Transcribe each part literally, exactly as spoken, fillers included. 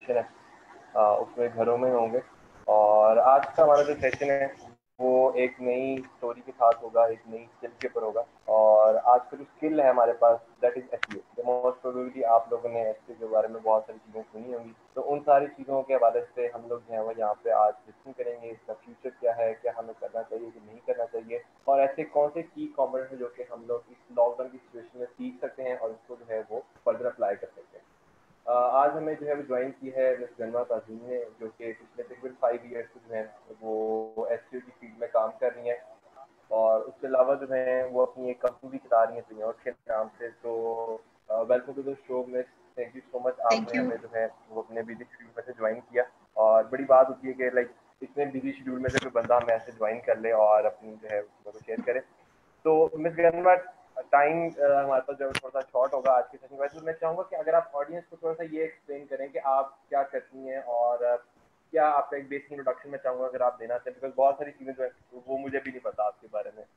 है आ, उसमें घरों में होंगे। और आज का हमारा जो सेशन है वो एक नई स्टोरी के साथ होगा, एक नई स्किल के ऊपर होगा। और आज का जो स्किल है हमारे पास that is SEO. Most probably आप लोगों ने एसईओ के बारे में बहुत सारी चीज़ें सुनी होंगी, तो उन सारी चीज़ों के हवाले से हम लोग जो है वो यहाँ पे आज डिस्कशन करेंगे। इसका फ्यूचर क्या है, क्या हमें करना चाहिए कि नहीं करना चाहिए, और ऐसे कौन से की कॉम्पोनेंट है जो कि हम लोग इस लॉकडाउन की सिचुएशन में सीख सकते हैं और उसको जो है वो फर्दर अप्लाई कर सकते हैं। अ, आज हमें जो है वो ज्वाइन की है मिस गन्ना ताजीम ने, जो कि पिछले तकरीबन फाइव ईयर्स से जो है वो एस की फील्ड में काम कर रही हैं। और उसके अलावा जो है वो अपनी एक कंपनी भी चला रही है दुनिया के नाम से। तो welcome to the show miss, thank you so much, thank आपने यू। हमें जो है वो अपने बिजी शेड्यूल में से ज्वाइन किया। और बड़ी बात होती है कि लाइक इतने बिजी शेड्यूल में से कोई बंदा हमें ऐसे ज्वाइन कर ले और अपनी जो है वो शेयर करे। तो मिस गन्ना, टाइम हमारे पास जो थोड़ा सा शॉर्ट होगा आज के सेशन में, तो मैं चाहूँगा कि अगर आप ऑडियंस को थोड़ा सा ये एक्सप्लेन करें कि आप क्या करती हैं और अ, क्या आपका एक बेसिक इंट्रोडक्शन मैं चाहूँगा अगर आप देना चाहें, बिकॉज बहुत सारी चीज़ें जो है वो मुझे भी नहीं पता आपके बारे में।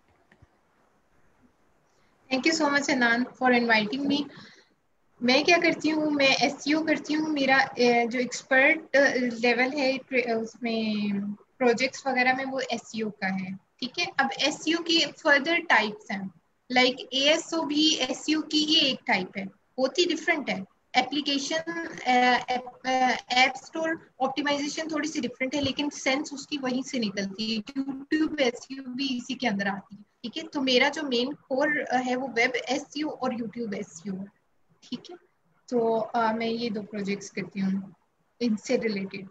Thank you so much Anan for inviting me. मैं क्या करती हूँ, मैं एसईओ करती हूँ। मेरा अ, जो एक्सपर्ट लेवल है ट्रे- उसमें प्रोजेक्ट्स वगैरह में वो एसईओ का है। ठीक है, अब एसईओ की फर्दर टाइप्स हैं, लाइक एएसओ भी एसईओ की ही एक टाइप है, बहुत ही डिफरेंट है। एप्लीकेशन ऐप स्टोर ऑप्टिमाइजेशन थोड़ी सी डिफरेंट है, लेकिन सेंस उसकी वहीं से निकलती है। यूट्यूब एसईओ भी इसी के अंदर आती है। ठीक है, तो मेरा जो मेन कोर है वो वेब एसईओ और यूट्यूब एसईओ है। ठीक है, तो uh, मैं ये दो प्रोजेक्ट्स करती हूँ इनसे रिलेटेड।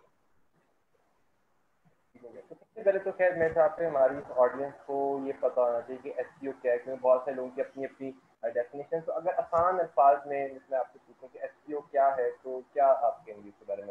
तो सबसे पहले तो खैर मेरे हिसाब से हमारी ऑडियंस को ये पता होना चाहिए कि एसईओ क्या है, क्योंकि बहुत सारे लोगों की अपनी अपनी डेफिनेशन। तो अगर आसान अल्फाज में मैं आपसे पूछूं कि एसईओ क्या है, तो क्या आप कहेंगे इसके बारे में?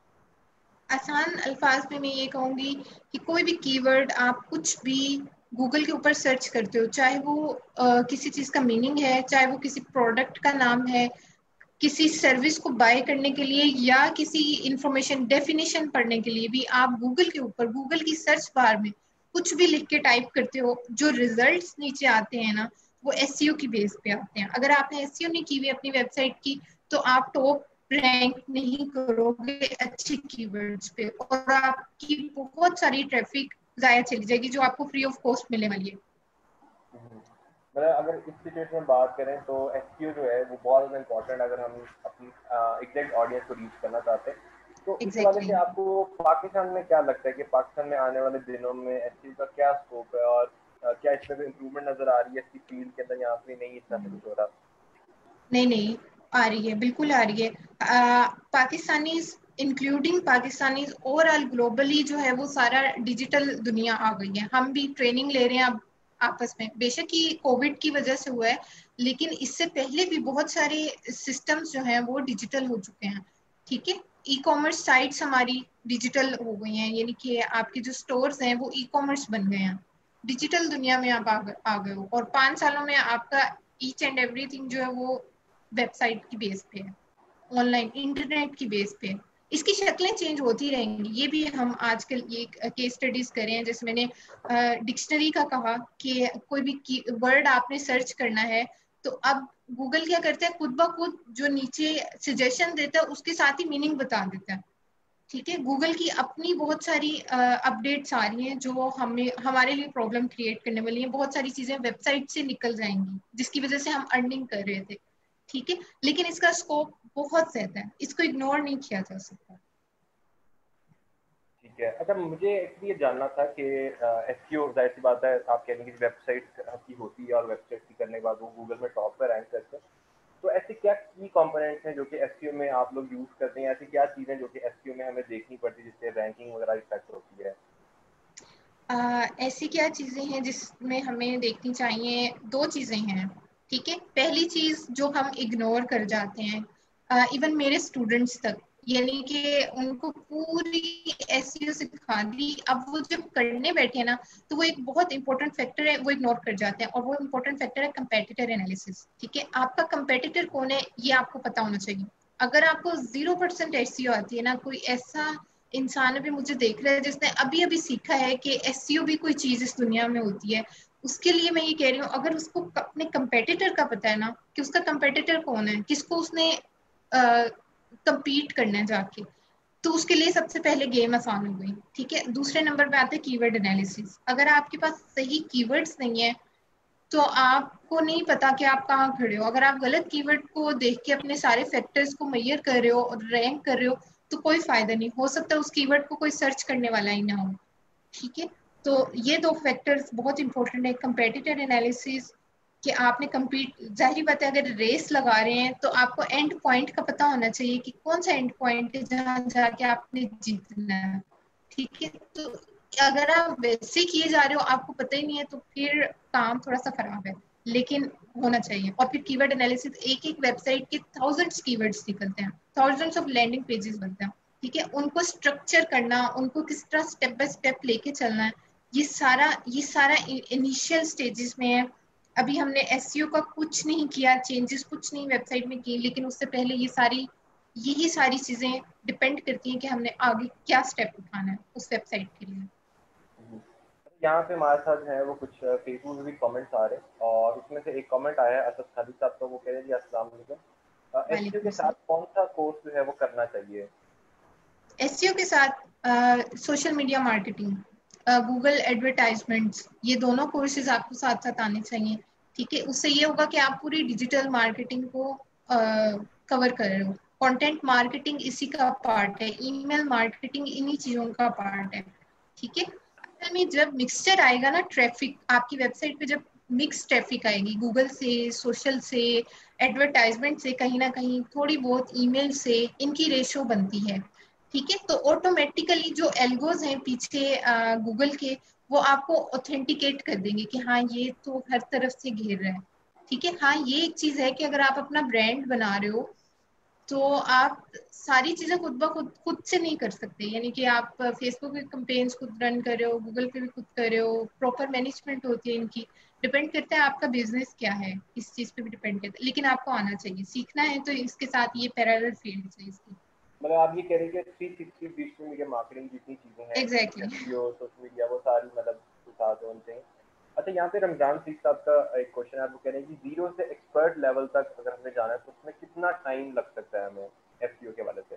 आसान अल्फाज में मैं ये कहूँगी कि कोई भी कीवर्ड आप कुछ भी गूगल के ऊपर सर्च करते हो, चाहे वो uh, किसी चीज़ का मीनिंग है, चाहे वो किसी प्रोडक्ट का नाम है, किसी सर्विस को बाय करने के लिए, या किसी इंफॉर्मेशन डेफिनेशन पढ़ने के लिए भी आप गूगल के ऊपर, गूगल की सर्च बार में कुछ भी लिख के टाइप करते हो, जो रिजल्ट्स नीचे आते हैं ना, वो एसईओ की बेस पे आते हैं। अगर आपने एसईओ नहीं की हुई अपनी वेबसाइट की, तो आप टॉप रैंक नहीं करोगे अच्छे कीवर्ड्स पे, और आपकी बहुत सारी ट्रैफिक जाया चली जाएगी जो आपको फ्री ऑफ कॉस्ट मिलने वाली है। हम्म। मतलब अगर इस सिचुएशन में बात करें तो एसईओ जो है वो बहुत ज़्यादा इंपॉर्टेंट अगर हम अपनी एग्जैक्ट ऑडियंस को रीच करना चाहते हैं। तो इस हवाले एग्जैक्टली से exactly. आपको पाकिस्तान में क्या लगता है कि पाकिस्तान में आने वाले दिनों में एसईओ का क्या स्कोप है, और अ, क्या इसमें कोई इम्प्रूवमेंट नजर आ रही है इसकी फील्ड के अंदर, यहाँ पे नहीं इतना से कुछ हो रहा? नहीं नहीं, आ रही है, बिल्कुल आ रही है। Pakistani including Pakistani overall globally जो है वो सारा डिजिटल दुनिया आ गई है। हम भी ट्रेनिंग ले रहे हैं अब आपस में, बेशक ही कोविड की वजह से हुआ है, लेकिन इससे पहले भी बहुत सारे सिस्टम्स जो हैं वो डिजिटल हो चुके हैं। ठीक है, ई कॉमर्स साइट्स हमारी डिजिटल हो गई हैं, यानी कि आपके जो स्टोर्स हैं वो ई कॉमर्स बन गए हैं। डिजिटल दुनिया में आप आ गए हो, और पांच सालों में आपका ईच एंड एवरीथिंग जो है वो वेबसाइट की बेस पे है, ऑनलाइन इंटरनेट की बेस पे। इसकी शक्लें चेंज होती रहेंगी, ये भी हम आजकल ये केस स्टडीज कर रहे हैं। जैसे मैंने डिक्शनरी का कहा कि कोई भी वर्ड आपने सर्च करना है, तो अब गूगल क्या करता है, खुद ब खुद जो नीचे सजेशन देता है उसके साथ ही मीनिंग बता देता है। ठीक है, गूगल की अपनी बहुत सारी अपडेट्स आ रही हैं जो हमें हमारे लिए प्रॉब्लम क्रिएट करने वाली हैं। बहुत सारी चीजें वेबसाइट से निकल जाएंगी जिसकी वजह से हम अर्निंग कर रहे थे। ठीक है, लेकिन इसका स्कोप बहुत ज्यादा है, इसको इग्नोर नहीं किया जा सकता। ठीक है। अच्छा, मुझे एक्चुअली ये जानना था कि एसईओ जाहिर सी बात है, आप कह रहे हैं कि वेबसाइट की होती है और वेबसाइट की करने के बाद वो गूगल में टॉप पर रैंक करते हैं। तो ऐसे क्या की कंपोनेंट्स हैं जो कि एसईओ में आप लोग यूज़ करते हैं? ऐसी क्या चीज़ें जो कि एसईओ में हमें देखनी पड़ती है जिससे रैंकिंग वगैरह इफेक्ट होती है? आ, ऐसी क्या चीजें हैं जिसमें हमें देखनी चाहिए? दो चीजें हैं। ठीक है, पहली चीज जो हम इग्नोर कर जाते हैं, इवन मेरे स्टूडेंट्स तक, यानी कि उनको पूरी एसईओ सिखा दी, अब वो जब करने बैठे ना, तो वो एक बहुत इंपॉर्टेंट फैक्टर है वो इग्नोर कर जाते हैं, और वो इंपॉर्टेंट फैक्टर है कंपेटिटर एनालिसिस। ठीक है, आपका कंपेटिटर कौन है ये आपको पता होना चाहिए। अगर आपको जीरो परसेंट एसईओ आती है ना, कोई ऐसा इंसान अभी मुझे देख रहा है जिसने अभी अभी सीखा है कि एसईओ भी कोई चीज इस दुनिया में होती है, उसके लिए मैं ये कह रही हूँ, अगर उसको अपने कंपेटिटर का पता है ना कि उसका कंपेटिटर कौन है, किसको उसने कंपीट करना है जाके, तो उसके लिए सबसे पहले गेम आसान हो गई, ठीक है। दूसरे नंबर पे आते हैं कीवर्ड एनालिसिस। अगर आपके पास सही कीवर्ड्स नहीं है तो आपको नहीं पता कि आप कहाँ खड़े हो। अगर आप गलत कीवर्ड को देख के अपने सारे फैक्टर्स को मेजर कर रहे हो और रैंक कर रहे हो तो कोई फायदा नहीं। हो सकता है उस कीवर्ड को कोई सर्च करने वाला ही ना हो, ठीक है। तो ये दो फैक्टर्स बहुत इंपॉर्टेंट है। कंपेटिटर एनालिसिस कि आपने कम्पीट, जाहिर बात है अगर रेस लगा रहे हैं तो आपको एंड पॉइंट का पता होना चाहिए कि कौन सा एंड पॉइंट है जहां जाके आपने जीतना है, ठीक है। तो अगर आप वैसे किए जा रहे हो आपको पता ही नहीं है तो फिर काम थोड़ा सा खराब है, लेकिन होना चाहिए। और फिर कीवर्ड एनालिसिस, एक एक वेबसाइट के थाउजेंड्स कीवर्ड्स निकलते हैं, थाउजेंड्स ऑफ लैंडिंग पेजेस बनते हैं, ठीक है। उनको स्ट्रक्चर करना, उनको किस तरह स्टेप बाय स्टेप लेके चलना है, ये सारा ये सारा इनिशियल स्टेजेस में है। अभी हमने एसईओ का कुछ नहीं किया, चेंजेस कुछ नहीं वेबसाइट में किए, लेकिन उससे पहले ये सारी यही सारी चीजें डिपेंड करती हैं कि हमने आगे क्या स्टेप उठाना है उस वेबसाइट के लिए। यहाँ पे हमारे साथ है वो कुछ फेसबुक में भी कमेंट्स आ रहे हैं और उसमें से एक कमेंट आया है असद खालिद साहब का। वो कह रहे हैं जी अस्सलाम वालेकुम, एसईओ के साथ कौन सा कोर्स जो है वो करना चाहिए? एसईओ के साथ social media marketing, Google advertisements, ये दोनों कोर्सेज आपको साथ साथ आने चाहिए, ठीक है। उससे ये होगा कि आप पूरी डिजिटल मार्केटिंग को कवर कर रहे हो। कंटेंट मार्केटिंग इसी का पार्ट है, ईमेल मार्केटिंग इन्हीं चीजों का पार्ट है, ठीक है। असल में जब मिक्सचर आएगा ना, ट्रैफिक आपकी वेबसाइट पे जब मिक्स ट्रैफिक आएगी, गूगल से, सोशल से, एडवर्टाइजमेंट से, कहीं ना कहीं थोड़ी बहुत ईमेल से, इनकी रेशो बनती है, ठीक है। तो ऑटोमेटिकली जो एल्गोज हैं पीछे गूगल के, वो आपको ऑथेंटिकेट कर देंगे कि हाँ ये तो हर तरफ से घेर रहा है, ठीक है। हाँ ये एक चीज है कि अगर आप अपना ब्रांड बना रहे हो तो आप सारी चीजें खुद ब खुद खुद से नहीं कर सकते। यानी कि आप फेसबुक पे कंपेन्स खुद रन कर रहे हो, गूगल पे भी खुद कर रहे हो, प्रॉपर मैनेजमेंट होती है इनकी। डिपेंड करता है आपका बिजनेस क्या है, इस चीज पे भी डिपेंड करता है, लेकिन आपको आना चाहिए, सीखना है तो इसके साथ ये पैरेलल फील्ड है इसकी। मतलब आप ये कह रहे हैं कि three sixty digital media marketing जितनी चीज़ें हैं, exactly exactly. SEO, social media, वो सारी मतलब साथ होनी चाहिए। अच्छा, यहाँ पे रमजान सीख साहब का एक क्वेश्चन है। वो कह रहे हैं कि जीरो से एक्सपर्ट लेवल तक अगर हमें जाना है तो उसमें कितना टाइम लग सकता है हमें एसईओ के वाले से?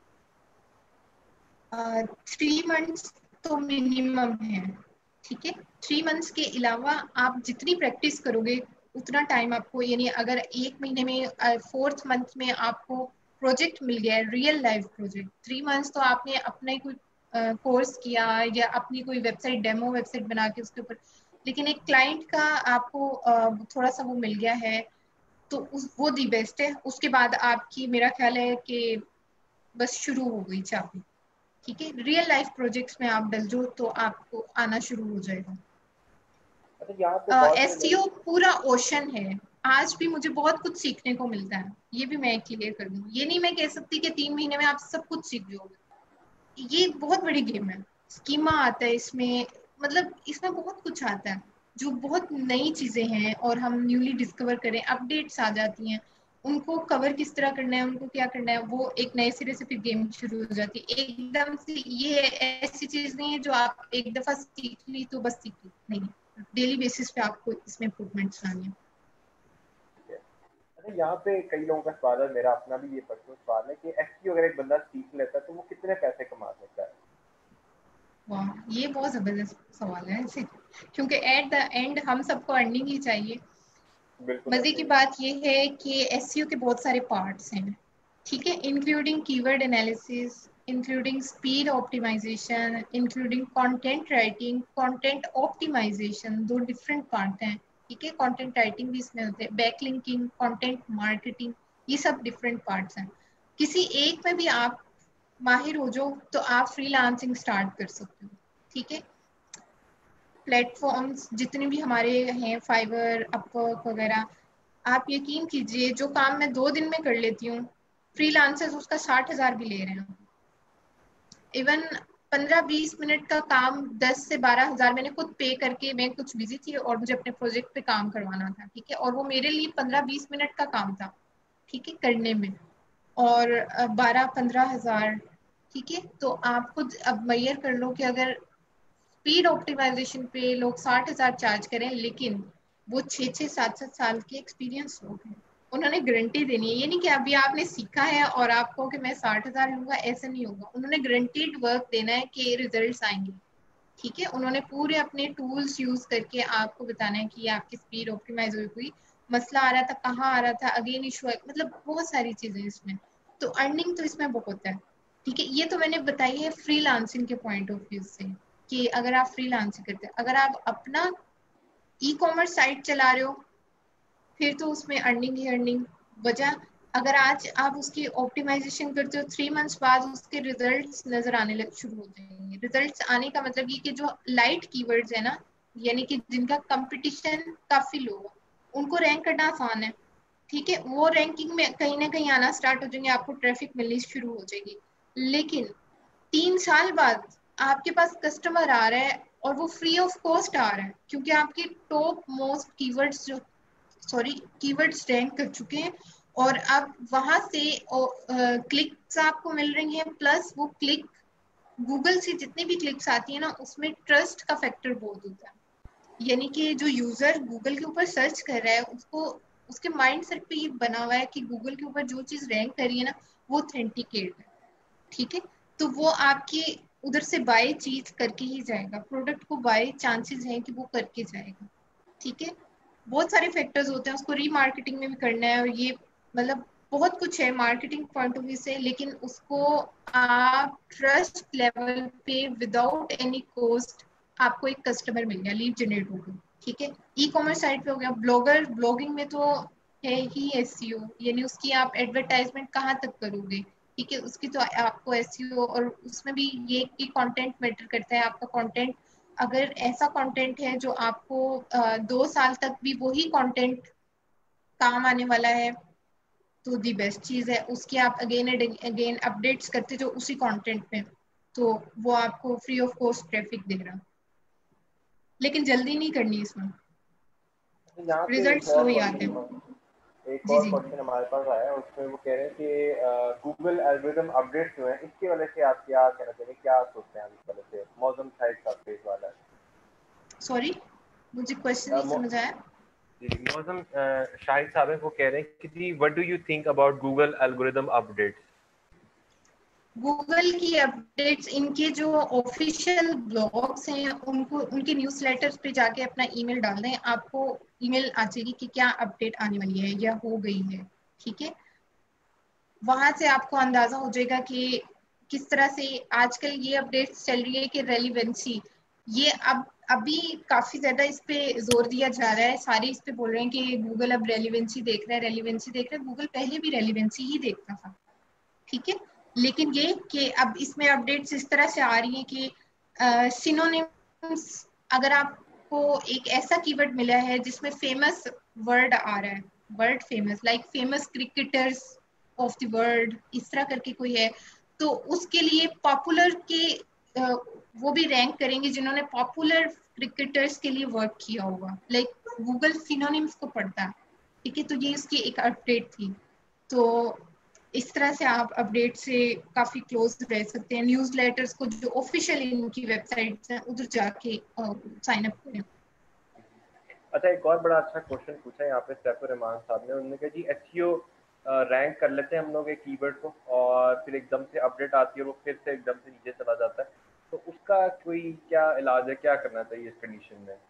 थ्री मंथ्स तो मिनिमम है, ठीक है। थ्री मंथ्स के अलावा आप जितनी प्रैक्टिस करोगे उतना टाइम आपको, यानी अगर एक महीने में, फोर्थ मंथ में आपको प्रोजेक्ट मिल गया है, real life project, three months तो आपने अपना ही कोई कोर्स uh, किया या अपनी कोई वेबसाइट, डेमो वेबसाइट बना के उसके ऊपर, लेकिन एक क्लाइंट का आपको uh, थोड़ा सा वो मिल गया है तो उस, वो दी बेस्ट है। उसके बाद आपकी मेरा ख्याल है कि बस शुरू हो गई चाबी, ठीक है। रियल लाइफ प्रोजेक्ट्स में आप डल जाओ तो आपको आना शुरू हो जाएगा। अच्छा, यहाँ पे बहुत सारे एसईओ लोग पूरा ओशन है। आज भी मुझे बहुत कुछ सीखने को मिलता है, ये भी मैं क्लियर कर दूं। ये नहीं मैं कह सकती कि तीन महीने में आप सब कुछ सीख जाओगे, ये बहुत बड़ी गेम है। स्कीमा आता है इसमें, मतलब इसमें बहुत कुछ आता है जो बहुत नई चीजें हैं और हम न्यूली डिस्कवर करें, अपडेट्स आ जाती हैं, उनको कवर किस तरह करना है, उनको क्या करना है, वो एक नए सिरे से फिर गेम शुरू हो जाती है एकदम से। ये ऐसी चीज नहीं है जो आप एक दफा सीख ली तो बस सीख ली, नहीं, डेली बेसिस पे आपको इसमें इम्प्रूवमेंट्स लानी है। अच्छा, यहाँ पे कई लोगों का सवाल है, मेरा अपना भी ये पर्सनल सवाल है कि एसईओ अगर एक बंदा सीख लेता है तो वो कितने पैसे कमा सकता है? वाह, ये बहुत जबरदस्त सवाल है ऐसे, क्योंकि एट द एंड हम सबको अर्निंग ही चाहिए। बिल्कुल मजे ऐसे की ही। बात ये है कि एसईओ के बहुत सारे पार्ट्स हैं, ठीक है, including keyword analysis, including speed optimization, including content writing, content optimization, दो डिफरेंट पार्ट हैं, ठीक है। कंटेंट राइटिंग भी इसमें होते हैं, बैकलिंकिंग, कंटेंट मार्केटिंग, ये सब डिफरेंट पार्ट्स हैं। किसी एक में भी आप माहिर हो जाओ तो आप फ्रीलांसिंग स्टार्ट कर सकते हो, ठीक है। प्लेटफॉर्म्स जितने भी हमारे हैं, फाइवर, अपवर्क वगैरह, आप यकीन कीजिए जो काम मैं दो दिन में कर लेती हूँ, फ्रीलांसर्स उसका साठ हजार भी ले रहे हैं। इवन पंद्रह बीस मिनट का काम दस से बारह हजार मैंने खुद पे करके, मैं कुछ बिजी थी और मुझे अपने प्रोजेक्ट पे काम करवाना था, ठीक है, और वो मेरे लिए पंद्रह बीस मिनट का काम था, ठीक है, करने में, और बारह पंद्रह हजार, ठीक है। तो आप खुद अब मैयर कर लो कि अगर स्पीड ऑप्टिमाइजेशन पे लोग साठ हजार चार्ज करें, लेकिन वो छः छः सात सात साल के एक्सपीरियंस लोग हैं, उन्होंने गारंटी देनी है। ये नहीं कि अभी आपने सीखा है और आपको कि मैं साठ हजार लूंगा, ऐसा नहीं होगा। उन्होंने गारंटीड वर्क देना है कि रिजल्ट्स आएंगे, ठीक है। उन्होंने पूरे अपने टूल्स यूज करके आपको बताना है कि आपकी स्पीड ऑप्टिमाइज हुई हुई, मसला आ रहा था कहाँ आ रहा था, अगेन इशू, मतलब बहुत सारी चीजें इसमें। तो अर्निंग तो इसमें बहुत है, ठीक है। ये तो मैंने बताई है फ्रीलांसिंग के पॉइंट ऑफ व्यू से कि अगर आप फ्रीलांसिंग करते हैं, अगर आप अपना ई कॉमर्स साइट चला रहे हो फिर तो उसमें अर्निंग ही अर्निंग। वजह, अगर आज आप उसकी ऑप्टिमाइजेशन करते हो, थ्री मंथ्स बाद उसके रिजल्ट्स नजर आने लग शुरू हो जाएंगे। रिजल्ट्स आने का मतलब ये कि जो लाइट कीवर्ड्स है ना, यानी कि जिनका कंपटीशन काफी लो है, उनको रैंक करना आसान है, ठीक है। वो रैंकिंग में कहीं ना कहीं आना स्टार्ट हो जाएंगे, आपको ट्रैफिक मिलनी शुरू हो जाएगी। लेकिन तीन साल बाद आपके पास कस्टमर आ रहा है और वो फ्री ऑफ कॉस्ट आ रहा है, क्योंकि आपके टॉप मोस्ट कीवर्ड्स जो सॉरी कीवर्ड्स रैंक कर चुके हैं, और अब वहां से क्लिक्स आपको मिल रही हैं। प्लस वो क्लिक, गूगल से जितनी भी क्लिक्स आती है ना, उसमें ट्रस्ट का फैक्टर बहुत होता है। यानी कि जो यूजर गूगल के ऊपर सर्च कर रहा है, उसको उसके माइंड सेट पे ये बना हुआ है कि गूगल के ऊपर जो चीज रैंक कर रही है ना, वो ऑथेंटिकेट है, ठीक है। तो वो आपकी उधर से बाय चीज करके ही जाएगा, प्रोडक्ट को बाय चांसेस हैं कि वो करके जाएगा, ठीक है। बहुत सारे फैक्टर्स होते हैं, उसको रीमार्केटिंग में भी करना है, और ये मतलब बहुत कुछ है मार्केटिंग पॉइंट ऑफ व्यू से। लेकिन उसको आप ट्रस्ट लेवल पे विदाउट एनी कॉस्ट, आपको एक कस्टमर मिल गया, लीड जनरेट हो गई, ठीक है। ई कॉमर्स साइट पे हो गया। ब्लॉगर, ब्लॉगिंग में तो है ही एसईओ, यानी उसकी आप एडवर्टाइजमेंट कहाँ तक करोगे, ठीक है। उसकी तो आपको एसईओ, और उसमें भी ये कि कंटेंट मैटर करता है। आपका कंटेंट अगर ऐसा कंटेंट है जो आपको अ, दो साल तक भी वही कंटेंट काम आने वाला है, तो दी बेस्ट चीज है। उसकी आप अगेन एंड अगेन अपडेट्स करते जो उसी कंटेंट में, तो वो आपको फ्री ऑफ कॉस्ट ट्रैफिक दे रहा। लेकिन जल्दी नहीं करनी इसमें, यहाँ पे रिजल्ट एक स्लो और ही आते हैं। क्वेश्चन एक जी और जी। क्वेश्चन हमारे पास आया है, उसमें वो कह रहे हैं कि गूगल एल्गोरिदम अपडेट जो है इसकी वजह से आप क्या कहना चाहिए, क्या सोचते हैं आप इस वजह से? मौसम साइड का फेस वाला है। सॉरी, मुझे क्वेश्चन अ, नहीं मौ- समझ आया। जी, मौसम शाहिद साहब है, वो कह रहे हैं कि what do you think about Google algorithm updates? Google की अपडेट्स, इनके जो ऑफिशियल ब्लॉग्स हैं उनको, उनके न्यूज़लेटर्स पे जाके अपना ईमेल डाल दें, आपको ईमेल आ जाएगी कि क्या अपडेट आने वाली है या हो गई है, ठीक है। वहां से आपको अंदाजा हो जाएगा कि किस तरह से आजकल ये अपडेट्स चल रही है कि रेलिवेंसी, ये अब अभी काफी ज्यादा इस पे जोर दिया जा रहा है। सारे इस पे बोल रहे हैं कि गूगल अब रेलिवेंसी देख रहा है, रेलिवेंसी देख रहा है। गूगल पहले भी रेलिवेंसी ही देखता था, ठीक है। लेकिन ये कि अब इसमें अपडेट्स इस तरह से आ रही हैं कि सिनोनिम्स, अगर आपको एक ऐसा कीवर्ड मिला है जिसमें फेमस वर्ड आ रहा है, word famous, like famous cricketers of the world, इस तरह करके कोई है, तो उसके लिए पॉपुलर के अ, वो भी रैंक करेंगे जिन्होंने पॉपुलर क्रिकेटर्स के लिए वर्क किया होगा। लाइक गूगल सिनोनिम्स को पढ़ता है, ठीक है। तो ये इसकी एक अपडेट थी। तो इस तरह से आप अपडेट से काफी क्लोज रह सकते हैं। न्यूज लेटर्स को जो ऑफिशियल इनकी वेबसाइट्स हैं उधर जाके साइन अप करें। अच्छा, एक और बड़ा अच्छा क्वेश्चन पूछा है यहाँ पे सैफुर रहमान साहब ने। उन्होंने कहा जी एसईओ रैंक कर लेते हैं हम लोग एक कीवर्ड को, और फिर एकदम से अपडेट आती है और वो फिर से एकदम से नीचे चला जाता है, तो उसका कोई क्या इलाज है, क्या करना चाहिए इस कंडीशन में?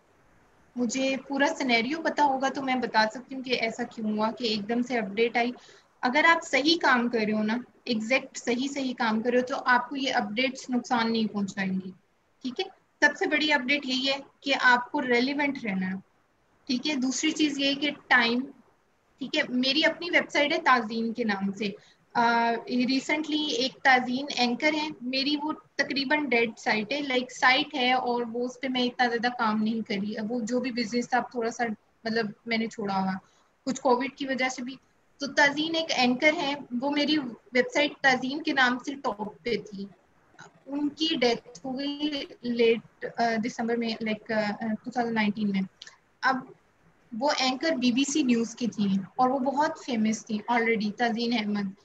मुझे पूरा सिनेरियो पता होगा तो मैं बता सकती हूँ कि ऐसा क्यों हुआ कि एकदम से अपडेट आई। अगर आप सही काम कर रहे हो ना, एग्जैक्ट सही सही काम कर रहे हो, तो आपको ये अपडेट्स नुकसान नहीं पहुंचाएंगी, ठीक है। सबसे बड़ी अपडेट यही है कि आपको रेलिवेंट रहना है, ठीक है। दूसरी चीज ये है कि टाइम, ठीक है। मेरी अपनी वेबसाइट है ताजीन के नाम से। रिसेंटली uh, एक ताजीन एंकर है मेरी, वो तकरीबन डेड साइट है, लाइक साइट है और वो उस पर मैं इतना ज्यादा काम नहीं करी। अब वो जो भी बिजनेस था थोड़ा सा मतलब मैंने छोड़ा हुआ कुछ कोविड की वजह से भी। तो ताजीन एक एंकर है, वो मेरी वेबसाइट ताजीन के नाम से टॉप पे थी। उनकी डेथ हो गई लेट दिसंबर में, लाइक टू थाउजेंड नाइनटीन में। अब वो एंकर बीबीसी न्यूज की थी और वो बहुत फेमस थी ऑलरेडी, तजीन अहमद।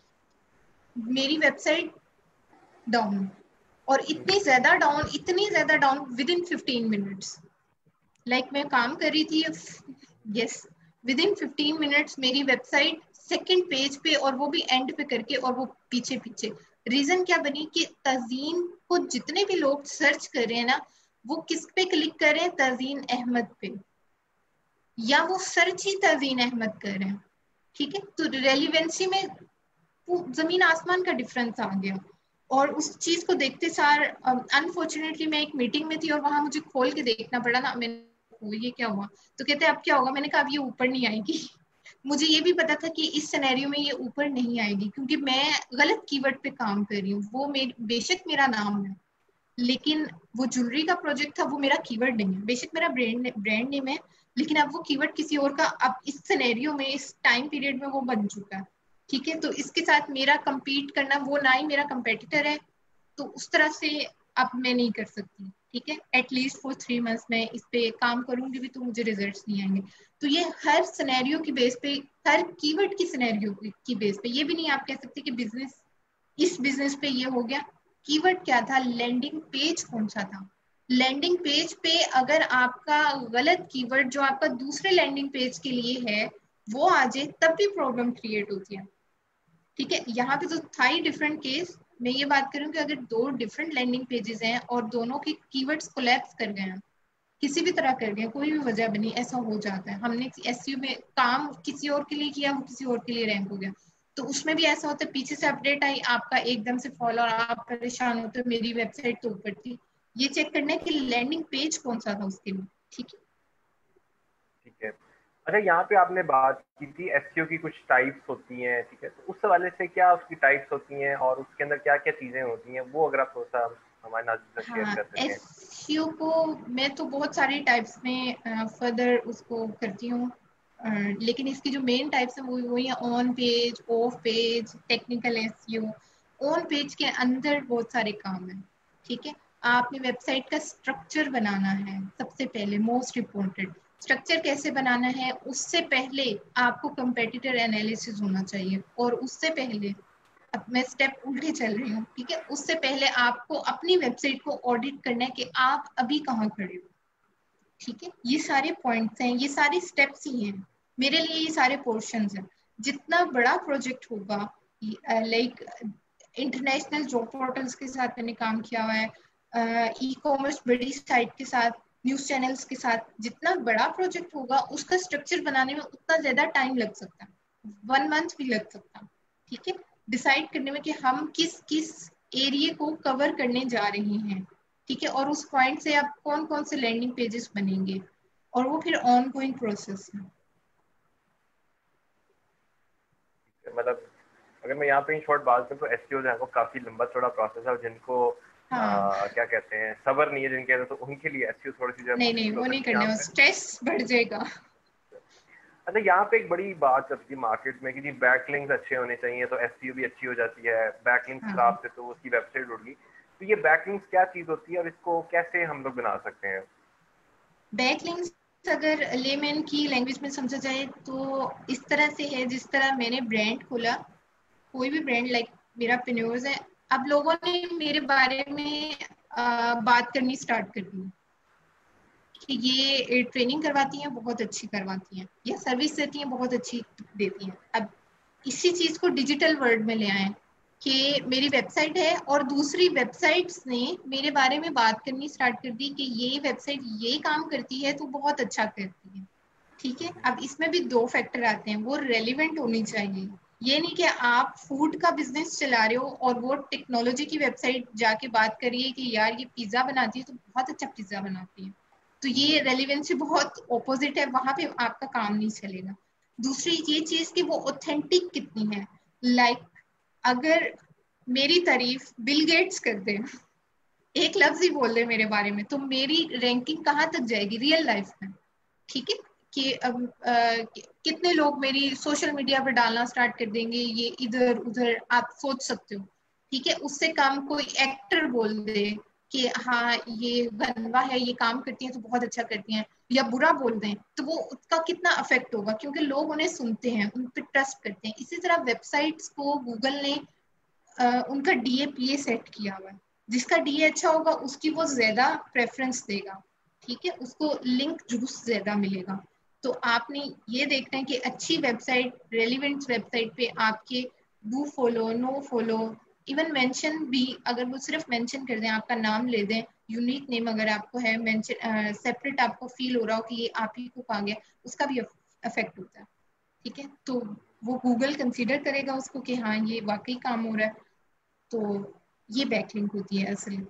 मेरी वेबसाइट डाउन, और इतनी ज्यादा डाउन, इतनी ज्यादा down within fifteen minutes. Like मैं काम कर रही थी, yes, within fifteen minutes मेरी वेबसाइट सेकंड पेज पे, और वो भी एंड पे करके, और वो पीछे पीछे। रीजन क्या बनी कि तज़ीन को जितने भी लोग सर्च कर रहे हैं ना, वो किस पे क्लिक कर रहे हैं? तज़ीन अहमद पे, या वो सर्च ही तज़ीन अहमद कर रहे हैं। ठीक है, तो रेलिवेंसी में वो जमीन आसमान का डिफरेंस आ गया। और उस चीज को देखते सार अनफॉर्चुनेटली मैं एक मीटिंग में थी और वहां मुझे खोल के देखना पड़ा ना, मैंने ओ, ये क्या हुआ? तो कहते अब क्या होगा? मैंने कहा अब ये ऊपर नहीं आएगी। मुझे ये भी पता था कि इस सिनेरियो में ये ऊपर नहीं आएगी, क्योंकि मैं गलत कीवर्ड पे काम कर रही हूँ। वो मेरे बेशक मेरा नाम है, लेकिन वो ज्वेलरी का प्रोजेक्ट था, वो मेरा कीवर्ड नहीं है। बेशक मेरा ब्रांड ब्रांड नेम है, लेकिन अब वो कीवर्ड किसी और का अब इस सिनेरियो में, इस टाइम पीरियड में वो बन चुका है। ठीक है, तो इसके साथ मेरा compete करना, वो ना ही मेरा कंपेटिटर है, तो उस तरह से अब मैं नहीं कर सकती। ठीक है, एटलीस्ट फॉर थ्री मंथ्स मैं इस पे काम करूंगी भी तो मुझे रिजल्ट्स नहीं आएंगे। तो ये हर सिनेरियो की बेस पे, हर कीवर्ड की सिनेरियो की बेस पे, ये भी नहीं आप कह सकते कि बिजनेस, इस बिजनेस पे ये हो गया। कीवर्ड क्या था? लैंडिंग पेज कौन सा था? लैंडिंग पेज पे अगर आपका गलत कीवर्ड जो आपका दूसरे लैंडिंग पेज के लिए है वो आ जाए, तब भी प्रॉब्लम क्रिएट होती है। ठीक है, यहाँ पे तो था ही डिफरेंट केस। मैं ये बात करूँ कि अगर दो डिफरेंट लैंडिंग पेजेस हैं और दोनों के कीवर्ड्स कोलैप्स कर गए हैं, किसी भी तरह कर गए, कोई भी वजह बनी, ऐसा हो जाता है। हमने एसईओ में काम किसी और के लिए किया, वो किसी और के लिए रैंक हो गया, तो उसमें भी ऐसा होता है, पीछे से अपडेट आई, आपका एकदम से फॉलो, और आप परेशान होते हो मेरी वेबसाइट तो ऊपर थी। ये चेक करना है कि लैंडिंग पेज कौन सा था उसके लिए। ठीक है, ठीक है। अच्छा, यहाँ पे आपने बात की थी एसईओ की कुछ टाइप्स होती हैं, ठीक है, तो उस हवाले से क्या उसकी टाइप्स होती हैं और उसके अंदर क्या क्या चीज़ें होती हैं, वो अगर आप थोड़ा सा हमारे नाज़रीन से शेयर हाँ, कर सकें। एसईओ को मैं तो बहुत सारी टाइप्स में फर्दर उसको करती हूँ, अ, लेकिन इसकी जो मेन टाइप्स है वो वही है, on page, off page, technical SEO. On page के अंदर बहुत सारे काम हैं। ठीक है, आपने वेबसाइट का स्ट्रक्चर बनाना है, सबसे पहले मोस्ट इम्पोर्टेंट। स्ट्रक्चर कैसे बनाना है? उससे पहले आपको कंपेटिटर एनालिसिस होना चाहिए, और उससे पहले, अब मैं स्टेप उल्टे चल रही हूँ, ठीक है, उससे पहले आपको अपनी वेबसाइट को ऑडिट करना है कि आप अभी कहाँ खड़े हो। ठीक है, ये सारे पॉइंट्स हैं, ये सारे स्टेप्स ही हैं मेरे लिए, ये सारे पोर्शंस हैं। जितना बड़ा प्रोजेक्ट होगा, लाइक इंटरनेशनल जॉब पोर्टल्स के साथ मैंने काम किया हुआ है, ई कॉमर्स बड़ी साइट के साथ, न्यूज चैनल्स के साथ, जितना बड़ा प्रोजेक्ट होगा उसका स्ट्रक्चर बनाने में उतना ज्यादा टाइम लग सकता है, वन मंथ भी लग सकता है। ठीक है, डिसाइड करने में कि हम किस किस एरिया को कवर करने जा रहे हैं। ठीक है, और उस पॉइंट से आप कौन कौन से लैंडिंग पेजेस बनेंगे, और वो फिर ऑन गोइंग प्रोसेस है। मतलब अगर मैं यहाँ पे शॉर्ट बात करूँ तो एसईओ जो है वो काफ़ी लंबा चौड़ा प्रोसेस है, और जिनको हाँ, आ, क्या कहते हैं, सब्र नहीं है जिनके, तो उनके लिए एसईओ थोड़ी सी जो है नहीं नहीं, मुश्किल हो वो नहीं सकती है करने, यहाँ वो पे। स्ट्रेस बढ़ जाएगा। अच्छा, यहाँ पे एक बड़ी बात चलती है मार्केट में कि जी बैकलिंक्स अच्छे होने चाहिए तो एसईओ भी अच्छी हो जाती है, बैकलिंक्स हाँ, खराब थे तो उसकी वेबसाइट उड़ गई। तो ये बैकलिंक्स क्या चीज़ होती है और इसको कैसे हम लोग बना सकते हैं? बैकलिंक्स अगर लेमैन की लैंग्वेज में समझा जाए तो इस तरह से है, जिस तरह मैंने ब्रांड खोला, कोई भी ब्रांड, लाइक मेरा पिन्योर्स है, अब लोगों ने मेरे बारे में आ, बात करनी स्टार्ट कर दी कि ये ट्रेनिंग करवाती हैं, बहुत अच्छी करवाती हैं, या सर्विस देती हैं, बहुत अच्छी देती हैं। अब इसी चीज को डिजिटल वर्ल्ड में ले आए कि मेरी वेबसाइट है और दूसरी वेबसाइट्स ने मेरे बारे में बात करनी स्टार्ट कर दी कि ये वेबसाइट ये काम करती है तो बहुत अच्छा करती है। ठीक है, अब इसमें भी दो फैक्टर आते हैं, वो रेलिवेंट होनी चाहिए। ये नहीं कि आप फूड का बिजनेस चला रहे हो और वो टेक्नोलॉजी की वेबसाइट जाके बात करिए कि यार ये पिज्जा बनाती है तो बहुत अच्छा पिज्जा बनाती है, तो ये रेलिवेंसी बहुत ऑपोजिट है, वहां पे आपका काम नहीं चलेगा। दूसरी ये चीज कि वो ऑथेंटिक कितनी है, लाइक like, अगर मेरी तारीफ बिल गेट्स कर दे, एक लफ्ज ही बोल दे मेरे बारे में, तो मेरी रैंकिंग कहाँ तक जाएगी रियल लाइफ में। ठीक है, कि अब अ, कितने लोग मेरी सोशल मीडिया पर डालना स्टार्ट कर देंगे, ये इधर उधर आप सोच सकते हो। ठीक है, उससे कम कोई एक्टर बोल दे कि हाँ ये बनवा है, ये काम करती है तो बहुत अच्छा करती हैं, या बुरा बोल दें, तो वो उसका कितना अफेक्ट होगा, क्योंकि लोग उन्हें सुनते हैं, उन पर ट्रस्ट करते हैं। इसी तरह वेबसाइट्स को गूगल ने अ, उनका डीए सेट किया हुआ है, जिसका डीए अच्छा होगा उसकी वो ज्यादा प्रेफरेंस देगा। ठीक है, उसको लिंक जूस ज्यादा मिलेगा। तो आपने ये देखना है कि अच्छी वेबसाइट, रेलिवेंट वेबसाइट पे आपके do follow, no follow, even mention भी, अगर वो सिर्फ मेंशन कर दें, आपका नाम ले दें, यूनिक नेम अगर आपको है, मेंशन सेपरेट आपको फील हो रहा हो कि ये आप ही को कहा गया, उसका भी इफेक्ट होता है। ठीक है, तो वो गूगल कंसीडर करेगा उसको कि हाँ ये वाकई काम हो रहा है। तो ये बैकलिंक होती है असल।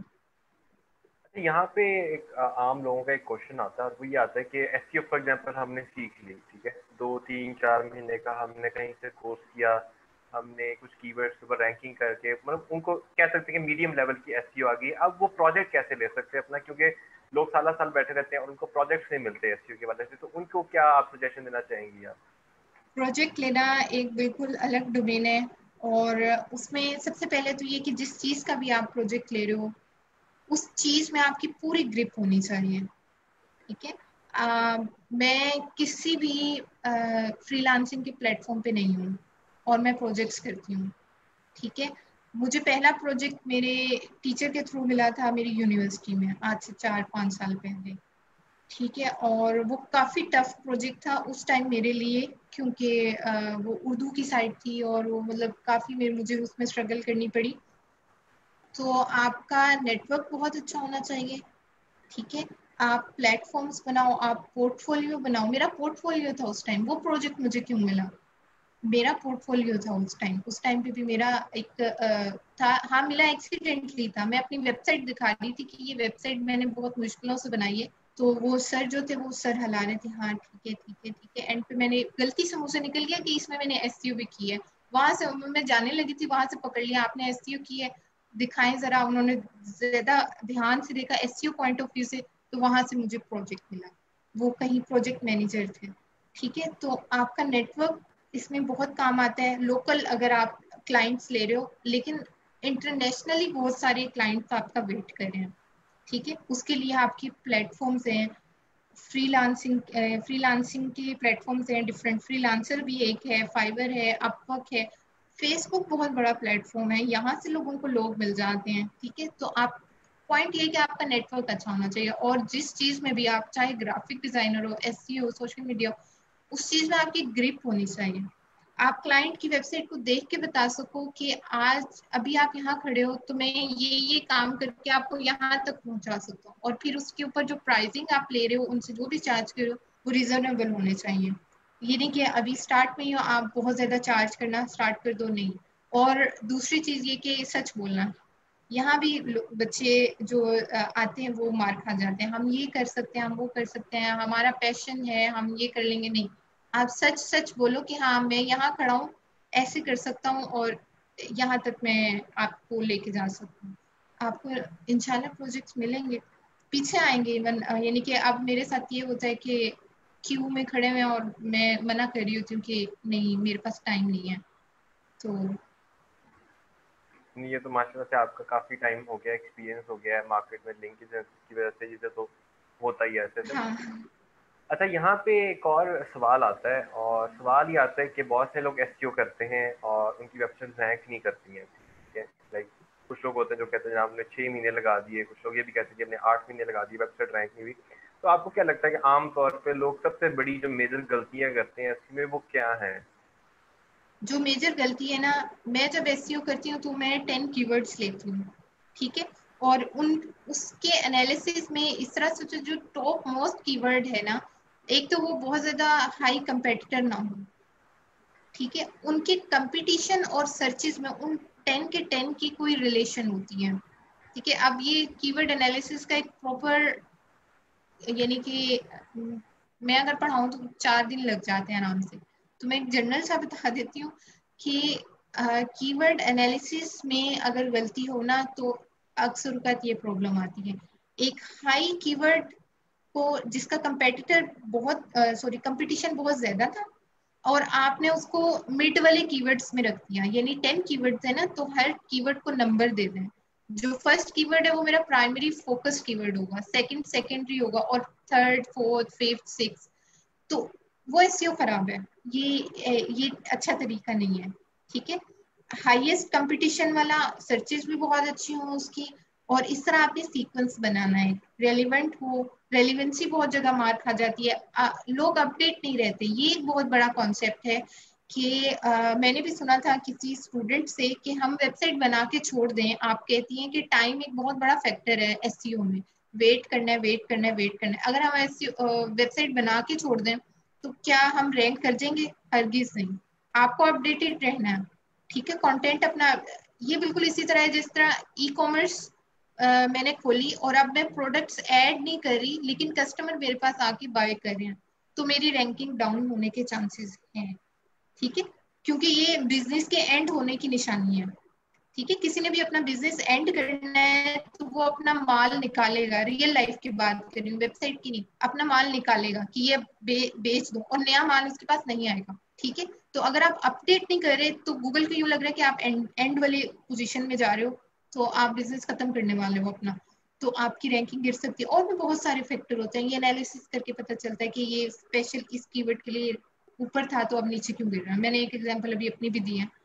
यहाँ पे एक आ, आम लोगों का एक क्वेश्चन आता है, और वो ये आता है कि एसईओ फॉर एग्जांपल हमने सीख ली, ठीक है, दो तीन चार महीने का हमने कहीं से कोर्स किया, हमने कुछ कीवर्ड्स के ऊपर रैंकिंग करके, मतलब उनको कह सकते हैं कि मीडियम लेवल की एसईओ आ गई। अब वो प्रोजेक्ट कैसे ले सकते हैं अपना, क्योंकि लोग साल साल बैठे रहते हैं और उनको प्रोजेक्ट्स नहीं मिलते एसईओ की वजह से, तो उनको क्या आप सजेशन देना चाहेंगी आप? प्रोजेक्ट लेना एक बिल्कुल अलग डोमेन है, और उसमें सबसे पहले तो ये कि जिस चीज का भी आप प्रोजेक्ट ले रहे हो उस चीज में आपकी पूरी ग्रिप होनी चाहिए। ठीक है, आ, मैं किसी भी फ्रीलांसिंग के प्लेटफॉर्म पे नहीं हूँ और मैं प्रोजेक्ट्स करती हूँ। ठीक है, मुझे पहला प्रोजेक्ट मेरे टीचर के थ्रू मिला था मेरी यूनिवर्सिटी में, आज से चार पाँच साल पहले। ठीक है, और वो काफ़ी टफ प्रोजेक्ट था उस टाइम मेरे लिए, क्योंकि वो उर्दू की साइड थी और वो मतलब काफ़ी मेरे मुझे उसमें स्ट्रगल करनी पड़ी। तो आपका नेटवर्क बहुत अच्छा होना चाहिए। ठीक है, आप प्लेटफॉर्म्स बनाओ, आप पोर्टफोलियो बनाओ। मेरा पोर्टफोलियो था उस टाइम, वो प्रोजेक्ट मुझे क्यों मिला, मेरा पोर्टफोलियो था उस टाइम। उस टाइम पे भी मेरा एक आ, था, हाँ मिला एक्सीडेंटली था। मैं अपनी वेबसाइट दिखा रही थी कि ये वेबसाइट मैंने बहुत मुश्किलों से बनाई है, तो वो सर जो थे वो सर हिला रहे थे, हाँ ठीक है ठीक है ठीक है। एंड पे मैंने गलती से मुझसे निकल गया कि इसमें मैंने एसईओ भी की है। वहां से मैं जाने लगी थी, वहां से पकड़ लिया, आपने एसईओ की है, दिखाएं जरा। उन्होंने ज्यादा ध्यान से देखा एसईओ पॉइंट ऑफ व्यू से, तो वहां से मुझे प्रोजेक्ट मिला। वो कहीं प्रोजेक्ट मैनेजर थे। ठीक है, तो आपका नेटवर्क इसमें बहुत काम आता है। लोकल अगर आप क्लाइंट्स ले रहे हो, लेकिन इंटरनेशनली बहुत सारे क्लाइंट्स आपका वेट कर रहे हैं। ठीक है, उसके लिए आपकी प्लेटफॉर्म्स हैं, फ्रीलांसिंग फ्रीलांसिंग के प्लेटफॉर्म्स हैं डिफरेंट। फ्रीलांसर भी एक है, फाइवर है, अपवर्क है, फेसबुक बहुत बड़ा प्लेटफॉर्म है, यहाँ से लोगों को लोग मिल जाते हैं। ठीक है, तो आप पॉइंट ये कि आपका नेटवर्क अच्छा होना चाहिए, और जिस चीज में भी आप, चाहे ग्राफिक डिजाइनर हो, एसईओ, सोशल मीडिया, उस चीज में आपकी ग्रिप होनी चाहिए। आप क्लाइंट की वेबसाइट को देख के बता सको कि आज अभी आप यहाँ खड़े हो तो मैं ये ये काम करके आपको यहाँ तक पहुंचा सकता हूँ, और फिर उसके ऊपर जो प्राइसिंग आप ले रहे हो, उनसे जो भी चार्ज कर रहे हो, वो रिजनेबल होने चाहिए। ये नहीं कि अभी स्टार्ट में ही हो आप बहुत ज्यादा चार्ज करना स्टार्ट कर दो, नहीं। और दूसरी चीज ये कि सच बोलना। यहाँ भी बच्चे जो आते हैं वो मार खा जाते हैं, हम ये कर सकते हैं, हम वो कर सकते हैं, हमारा पैशन है, हम ये कर लेंगे। नहीं, आप सच सच बोलो कि हाँ मैं यहाँ खड़ा हूँ, ऐसे कर सकता हूँ, और यहाँ तक मैं आपको लेके जा सकता हूँ। आपको इंशाल्लाह प्रोजेक्ट्स मिलेंगे, पीछे आएंगे। इवन यानी कि अब मेरे साथ ये होता है कि क्यू में खड़े हुए हैं और मैं मना कर रही होती हूँ कि नहीं मेरे पास टाइम नहीं है। तो ये तो माशाल्लाह से आपका काफ़ी टाइम हो गया, एक्सपीरियंस हो गया है मार्केट में, लिंक की वजह से ये तो होता ही है ऐसे से। हाँ अच्छा, यहाँ पे एक और सवाल आता है, और सवाल ये आता है कि बहुत से लोग एसईओ करते हैं और उनकी वेबसाइट रैंक नहीं करती हैं, ठीक है, लाइक कुछ लोग होते हैं जो कहते हैं आपने छः महीने लगा दिए, कुछ लोग ये भी कहते हैं कि हमने आठ महीने लगा दिए, वेबसाइट रैंक नहीं हुई। तो आपको क्या लगता है कि आम तौर पे लोग सबसे बड़ी जो मेजर गलतियाँ करते हैं इसमें वो क्या हैं? जो मेजर गलती है ना, मैं जब एसईओ करती हूँ तो मैं टेन कीवर्ड्स लेती हूँ। ठीक है, और उन उसके एनालिसिस में इस तरह से जो टॉप मोस्ट कीवर्ड है ना, एक तो वो बहुत ज्यादा हाई कंपेटिटर ना हो। ठीक है, उनके कंपटीशन और सर्चेस में उन टेन के टेन की कोई रिलेशन होती है। ठीक है, अब ये कीवर्ड एनालिसिस का एक प्रॉपर, यानी कि मैं अगर पढ़ाऊँ तो चार दिन लग जाते हैं आराम से। तो मैं एक जनरल सा बता देती हूँ कि कीवर्ड एनालिसिस में अगर गलती हो ना तो अक्सर वक्त ये प्रॉब्लम आती है। एक हाई कीवर्ड को जिसका कंपेटिटर बहुत सॉरी कंपटीशन बहुत ज्यादा था, और आपने उसको मिड वाले कीवर्ड्स में रख दिया, यानी टेन कीवर्ड्स है ना, तो हर कीवर्ड को नंबर दे दें। जो फर्स्ट कीवर्ड है वो मेरा प्राइमरी फोकस कीवर्ड होगा, सेकंड सेकेंडरी होगा, और थर्ड फोर्थ फिफ्थ सिक्स। तो वो एसईओ खराब है, ये ये अच्छा तरीका नहीं है। ठीक है, हाईएस्ट कंपटीशन वाला सर्चेस भी बहुत अच्छी हो उसकी, और इस तरह आपने सीक्वेंस बनाना है, रेलिवेंट हो। रेलिवेंसी बहुत जगह मार खा जाती है, आ, लोग अपडेट नहीं रहते। ये एक बहुत बड़ा कॉन्सेप्ट है कि आ, मैंने भी सुना था किसी स्टूडेंट से कि हम वेबसाइट बना के छोड़ दें। आप कहती हैं कि टाइम एक बहुत बड़ा फैक्टर है एसईओ में, वेट करना है वेट करना है वेट करना है। अगर हम ऐसी वेबसाइट बना के छोड़ दें तो क्या हम रैंक कर जाएंगे? हरगिज नहीं। आपको अपडेटेड रहना है, ठीक है, कंटेंट अपना। ये बिल्कुल इसी तरह है जिस तरह ई कॉमर्स मैंने खोली और अब मैं प्रोडक्ट्स ऐड नहीं कर रही लेकिन कस्टमर मेरे पास आके बाय कर रहे हैं, तो मेरी रैंकिंग डाउन होने के चांसेस हैं, ठीक है, क्योंकि ये बिजनेस के एंड होने की निशानी है। ठीक है, किसी ने भी अपना बिजनेस एंड करना है तो वो अपना माल निकालेगा। रियल लाइफ की बात कर रही हूँ, वेबसाइट की नहीं। अपना माल निकालेगा कि ये बे, बेच दो, और नया माल उसके पास नहीं आएगा। ठीक है, तो अगर आप अपडेट नहीं कर रहे तो गूगल को यूं लग रहा है कि आप एंड, एंड वाली पोजीशन में जा रहे हो, तो आप बिजनेस खत्म करने वाले हो अपना, तो आपकी रैंकिंग गिर सकती है। और भी बहुत सारे फैक्टर होते हैं, ये एनालिसिस करके पता चलता है कि ये स्पेशल इस कीवर्ड के लिए ऊपर था तो अब नीचे क्यों गिर रहा है। मैंने एक एग्जांपल अभी अपनी भी दी है।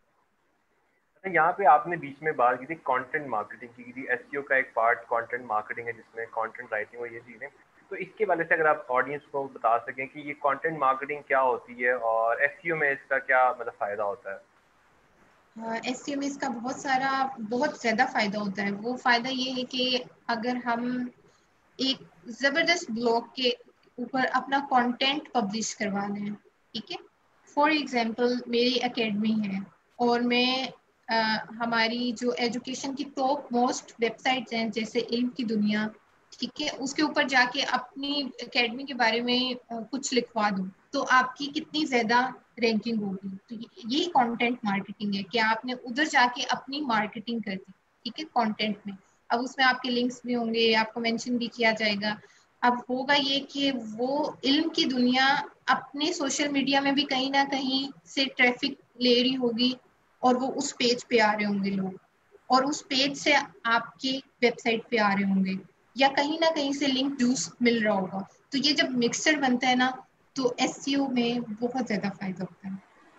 यहाँ पे आपने बीच में बात की थी कंटेंट मार्केटिंग की थी, एसईओ का एक पार्ट कंटेंट मार्केटिंग है जिसमें कंटेंट राइटिंग और ये चीज़ें। तो इसके वाले से अगर आप ऑडियंस को बता सकें कि ये कंटेंट मार्केटिंग क्या होती है और एसईओ में इसका क्या मतलब फ़ायदा होता है? एसईओ में इसका बहुत सारा बहुत ज्यादा फायदा होता है। वो फायदा ये है कि अगर हम एक जबरदस्त ब्लॉग के ऊपर अपना कंटेंट पब्लिश करवा रहे हैं, ठीक है, फॉर एग्जांपल मेरी एकेडमी है और मैं आ, हमारी जो एजुकेशन की टॉप मोस्ट वेबसाइट्स हैं जैसे इल्म की दुनिया, ठीक है, उसके ऊपर जाके अपनी एकेडमी के बारे में आ, कुछ लिखवा दूं, तो आपकी कितनी ज्यादा रैंकिंग होगी। तो ये कंटेंट मार्केटिंग है कि आपने उधर जाके अपनी मार्केटिंग कर दी, ठीक है, कंटेंट में। अब उसमें आपके लिंक्स भी होंगे, आपको मेंशन भी किया जाएगा। अब होगा ये कि वो इल्म की दुनिया अपने सोशल मीडिया में भी कहीं ना कहीं से ट्रैफिक ले रही होगी और वो उस पेज पे आ रहे होंगे लोग, और उस पेज से आपकी वेबसाइट पे आ रहे होंगे, या कहीं ना कहीं से लिंक जूस मिल रहा होगा। तो ये जब मिक्सचर बनता है ना, तो एसईओ में बहुत ज्यादा फायदा होता है,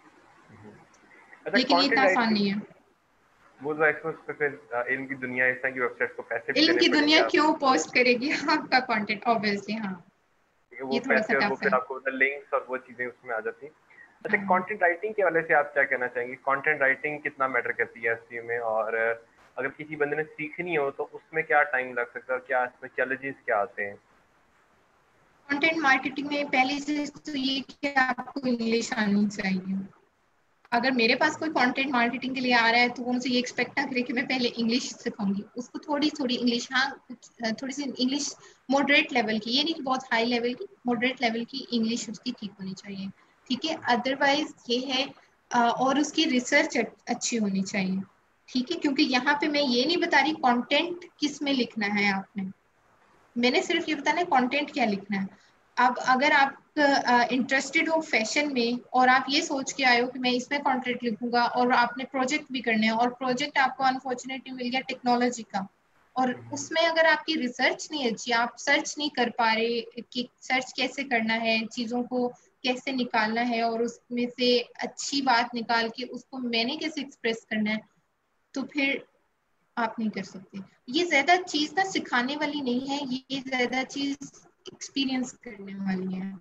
अच्छा, लेकिन ये कंटेंट इतना आसान राइटिंग नहीं है। बोल रहा है इसमें फिर इल्म की दुनिया इस तरह की वेबसाइट को पैसे भी इल्म देने की पड़ेंगे दुनिया क्यों आपको? पोस्ट करेगी आपका कंटेंट? ऑब्वियसली हाँ, वो ये थोड़ा सा पैसे और वो टफ फिर है। आपको मतलब लिंक्स और वो चीज़ें उसमें आ जाती हैं। अच्छा, हाँ, कंटेंट राइटिंग के वाले से आप क्या कहना चाहेंगे? कंटेंट राइटिंग कितना मैटर करती है एसईओ में, और अगर किसी बंदे ने सीखनी हो तो उसमें क्या टाइम लग सकता है और क्या इसमें चैलेंजेस क्या आते हैं? कंटेंट मार्केटिंग में पहली चीज तो ये कि आपको इंग्लिश आनी चाहिए। अगर मेरे पास कोई कंटेंट मार्केटिंग के लिए आ रहा है तो वो मुझे ये एक्सपेक्ट ना करे कि मैं पहले इंग्लिश सिखाऊंगी उसको। थोड़ी थोड़ी इंग्लिश, हाँ, कुछ थोड़ी सी इंग्लिश मॉडरेट लेवल की, ये नहीं कि बहुत हाई लेवल की, मॉडरेट लेवल की इंग्लिश उसकी ठीक होनी चाहिए, ठीक है। अदरवाइज ये है अ, और उसकी रिसर्च अच्छी होनी चाहिए, ठीक है, क्योंकि यहाँ पे मैं ये नहीं बता रही कंटेंट किस में लिखना है आपने, मैंने सिर्फ ये बताना है कंटेंट क्या लिखना है। अब अगर आप इंटरेस्टेड हो फैशन में और आप ये सोच के आए हो कि मैं इसमें कंटेंट लिखूंगा, और आपने प्रोजेक्ट भी करने हैं और प्रोजेक्ट आपको अनफॉर्चुनेटली मिल गया टेक्नोलॉजी का, और उसमें अगर आपकी रिसर्च नहीं अच्छी, आप सर्च नहीं कर पा रहे कि सर्च कैसे करना है, चीजों को कैसे निकालना है और उसमें से अच्छी बात निकाल के उसको मैंने कैसे एक्सप्रेस करना है, तो फिर आप नहीं कर सकते। ये ज्यादा चीज ना सिखाने वाली नहीं है, ये ज्यादा चीज एक्सपीरियंस करने वाली है,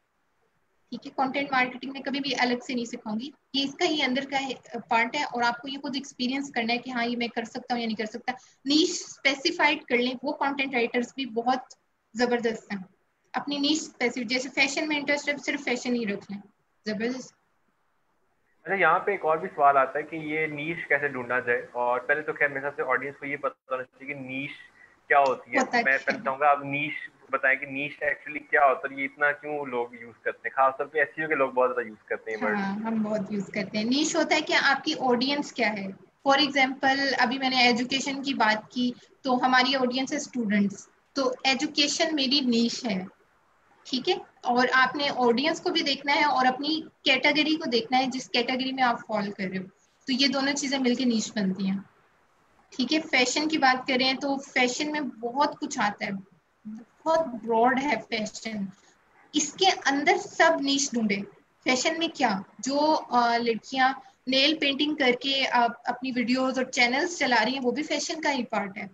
ठीक है। कंटेंट मार्केटिंग में कभी भी अलग से नहीं सिखाऊंगी, ये इसका ही अंदर का पार्ट है, और आपको ये खुद एक्सपीरियंस करना है कि हाँ ये मैं कर सकता हूँ या नहीं कर सकता। नीश स्पेसिफाइड कर लें, वो कंटेंट राइटर्स भी बहुत जबरदस्त हैं। अपनी नीश स्पेसिफिक, जैसे फैशन में इंटरेस्ट है सिर्फ फैशन ही रख लें, जबरदस्त। अच्छा, यहाँ पे एक और भी सवाल आता है कि ये नीश कैसे ढूंढना जाए, और पहले तो खैर मेरे हिसाब से ऑडियंस को ये पता होना चाहिए कि नीश क्या होती है। होता मैं क्या पहले है? चाहूंगा आप नीश बताएं कि नीश एक्चुअली क्या होता है, ये इतना क्यों लोग यूज करते हैं, खासतौर पे एसईओ के लोग बहुत ज्यादा यूज करते हैं ये वर्ड। हाँ, हम बहुत यूज करते हैं। नीश होता है कि आपकी ऑडियंस क्या है। फॉर एग्जाम्पल अभी मैंने एजुकेशन की बात की, तो हमारी ऑडियंस है स्टूडेंट्स, तो एजुकेशन मेरी नीश है, ठीक है। और आपने ऑडियंस को भी देखना है और अपनी कैटेगरी को देखना है जिस कैटेगरी में आप फॉलो कर रहे हो, तो ये दोनों चीजें मिलकर नीश बनती हैं, ठीक है। फैशन की बात करें तो फैशन में बहुत कुछ आता है, बहुत ब्रॉड है फैशन, इसके अंदर सब नीश ढूंढे। फैशन में क्या, जो अ, लड़कियां नेल पेंटिंग करके अ, अपनी वीडियोस और चैनल्स चला रही हैं वो भी फैशन का ही पार्ट है,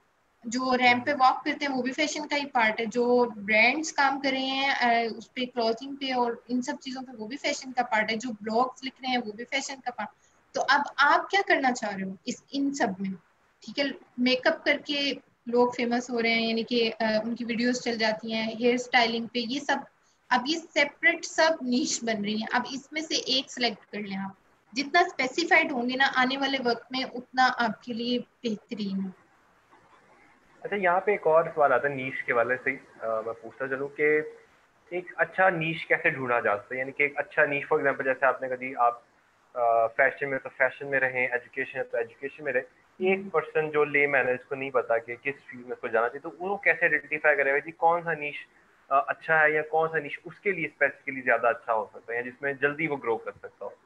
जो रैंप पे वॉक करते हैं वो भी फैशन का ही पार्ट है, जो ब्रांड्स काम कर रहे हैं उस पे, क्लॉथिंग पे और इन सब चीजों पे, वो भी फैशन का पार्ट है, जो ब्लॉग्स लिख रहे हैं वो भी फैशन का पार्ट। तो अब आप क्या करना चाह रहे हो इस इन सब में? ठीक है, मेकअप करके लोग फेमस हो रहे हैं, यानी कि उनकी वीडियोस चल जाती हैं, हेयर स्टाइलिंग पे, ये सब अब ये सेपरेट सब नीश बन रही हैं। अब इसमें से एक सिलेक्ट कर लें आप, जितना स्पेसिफाइड होंगे ना आने वाले वक्त में उतना आपके लिए बेहतरीन है। अच्छा, यहाँ पे एक और सवाल आता है नीश के वाले से ही, अ, मैं पूछता चलूँ कि एक अच्छा नीश कैसे ढूंढा जा सकता है, यानी कि एक अच्छा नीश, फॉर एग्जांपल जैसे आपने कहा आप फैशन में तो फैशन में रहें, एजुकेशन है तो एजुकेशन में रहे, एक पर्सन जो ले मैन है जिसको नहीं पता कि किस फील्ड में उसको जाना चाहिए, तो वो कैसे आइडेंटिफाई करेगा कि कौन सा नीश अच्छा है या कौन सा नीश उसके लिए स्पेसिफिकली ज्यादा अच्छा हो सकता है या जिसमें जल्दी वो ग्रो कर सकता हो?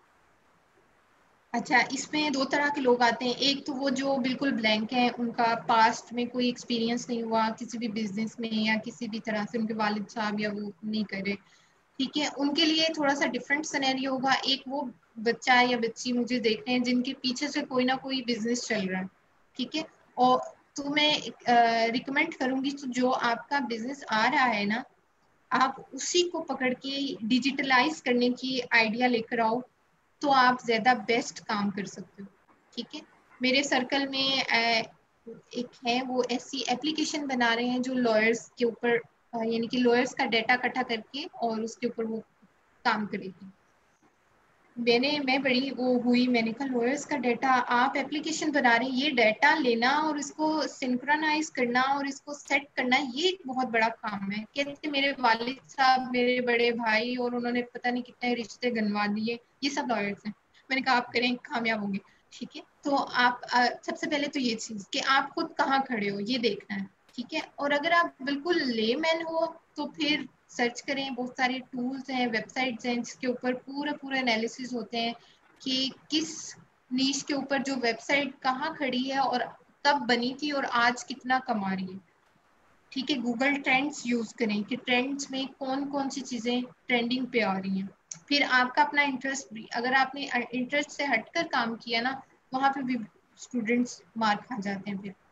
अच्छा, इसमें दो तरह के लोग आते हैं। एक तो वो जो बिल्कुल ब्लैंक हैं, उनका पास्ट में कोई एक्सपीरियंस नहीं हुआ किसी भी बिजनेस में या किसी भी तरह से, उनके वालिद साहब या वो नहीं करे, ठीक है, उनके लिए थोड़ा सा डिफरेंट सिनेरियो होगा। एक वो बच्चा या बच्ची मुझे देख रहे हैं जिनके पीछे से कोई ना कोई बिजनेस चल रहा है, ठीक है, और तो मैं रिकमेंड करूंगी, तो जो आपका बिजनेस आ रहा है ना, आप उसी को पकड़ के डिजिटलाइज करने की आइडिया लेकर आओ, तो आप ज्यादा बेस्ट काम कर सकते हो। ठीक है, मेरे सर्कल में अ, एक है, वो ऐसी एप्लीकेशन बना रहे हैं जो लॉयर्स के ऊपर, यानी कि लॉयर्स का डाटा इकट्ठा करके और उसके ऊपर वो काम करेगी। मैंने मैं बड़ी वो हुई, मैंने कहा लॉयर्स का डाटा आप एप्लीकेशन बना रहे हैं, ये डाटा लेना और इसको सिंक्रोनाइज करना और इसको सेट करना, ये एक बहुत बड़ा काम है। कहते मेरे वालिद साहब, मेरे बड़े भाई, और उन्होंने पता नहीं कितने रिश्ते गंवा दिए, ये सब लॉयर्स हैं। मैंने कहा आप करें, कामयाब होंगे। ठीक है, तो आप आ, सबसे पहले तो ये चीज कि आप खुद कहाँ खड़े हो ये देखना है। ठीक है, और अगर आप बिल्कुल लेमैन हो तो फिर सर्च करें, बहुत सारे टूल्स हैं, वेबसाइट्स हैं जिसके ऊपर पूरा पूरा एनालिसिस होते हैं कि किस नीश के ऊपर जो वेबसाइट कहाँ खड़ी है और कब बनी थी और आज कितना कमा रही है। ठीक है, गूगल ट्रेंड्स यूज करें कि ट्रेंड्स में कौन कौन सी चीजें ट्रेंडिंग पे आ रही हैं। फिर आपका अपना इंटरेस्ट भी, अगर आपने इंटरेस्ट से हटकर काम किया ना, वहां पे भी स्टूडेंट्स मार खा जाते हैं फिर।